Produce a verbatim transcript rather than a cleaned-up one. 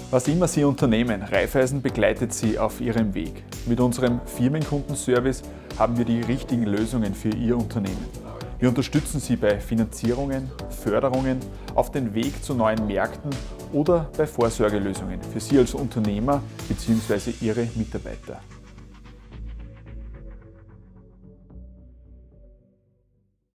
Was immer Sie unternehmen, Raiffeisen begleitet Sie auf Ihrem Weg. Mit unserem Firmenkundenservice haben wir die richtigen Lösungen für Ihr Unternehmen. Wir unterstützen Sie bei Finanzierungen, Förderungen, auf den Weg zu neuen Märkten oder bei Vorsorgelösungen für Sie als Unternehmer bzw. Ihre Mitarbeiter.